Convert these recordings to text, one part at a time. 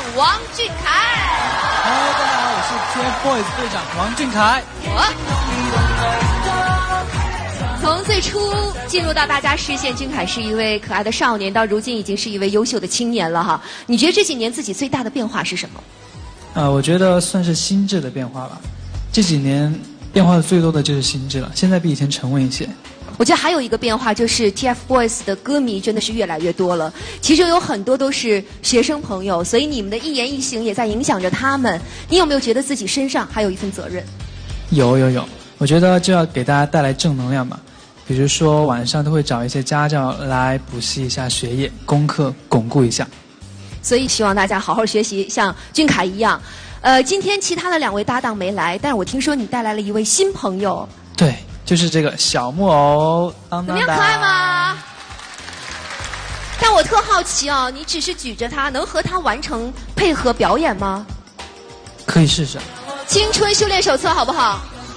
王俊凯。 Hello， 大家好，我是 TFBOYS 队长王俊凯。 从最初进入到大家视线，俊凯是一位可爱的少年，到如今已经是一位优秀的青年了哈。你觉得这几年自己最大的变化是什么？ 我觉得算是心智的变化吧。这几年变化的最多的就是心智了，现在比以前沉稳一些。 我觉得还有一个变化就是 TFBOYS 的歌迷真的是越来越多了，其中有很多都是学生朋友，所以你们的一言一行也在影响着他们。你有没有觉得自己身上还有一份责任？ 有，我觉得就要给大家带来正能量嘛。比如说晚上都会找一些家教来补习一下学业，功课巩固一下。 所以希望大家好好学习，像俊凯一样。今天其他的2位搭档没来，但是我听说你带来了一位新朋友。 对，就是这个小木偶。 怎么样，可爱吗？但我特好奇哦，你只是举着它，能和它完成配合表演吗？ 可以试试。 青春修炼手册好不好？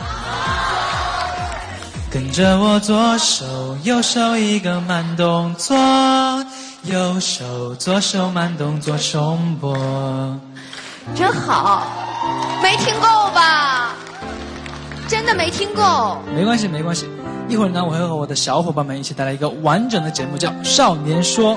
跟着我左手右手一个慢动作，右手左手慢动作重播。 真好，没听够吧？真的没听够。 没关系，一会儿呢，我会和我的小伙伴们一起带来一个完整的节目，叫《少年说》。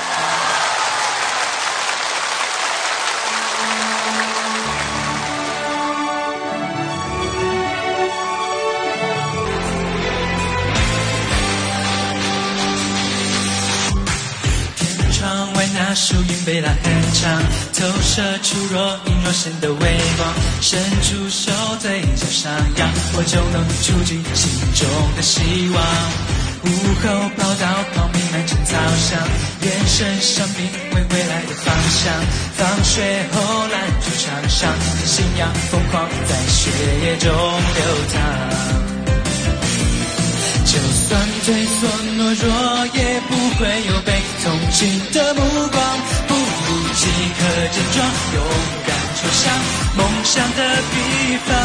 树荫被拉很长，投射出若隐若现的微光，伸出手对角上扬，我就能触及心中的希望。午后跑道跑弥漫成操场，眼神上并未未来的方向。放学后篮球场上，信仰疯狂在血液中流淌。就算退缩懦弱，也不会有被同情的目光。不如即刻健壮，勇敢冲向梦想的地方。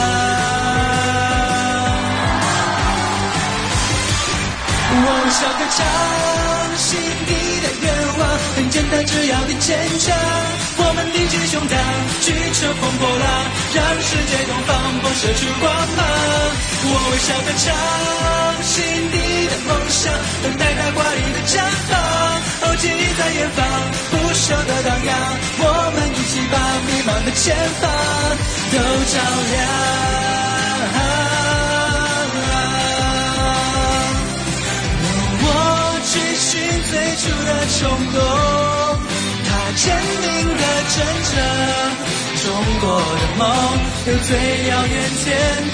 我微笑歌唱，心底的愿望很简单，只要你坚强。我们挺起胸膛，去乘风破浪，让世界东方迸射出光芒。我微笑歌唱，心底的梦想等待它华丽的绽放。哦，记忆在远方，不朽的荡漾。我们一起把迷茫的前方都照亮。追寻最初的冲动，它坚定的真诚。中国的梦有最遥远天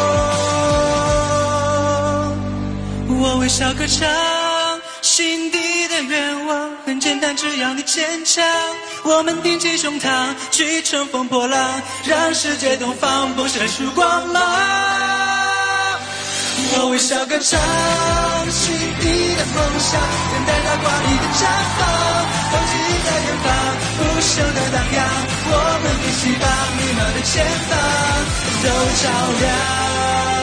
空。我微笑歌唱，心底的愿望很简单，只要你坚强。我们挺起胸膛，去乘风破浪，让世界东方迸射出光芒。我微笑歌唱，心底的梦想等待它华丽的绽放。风景在远方，不朽的荡漾。我们一起把迷茫的前方都照亮。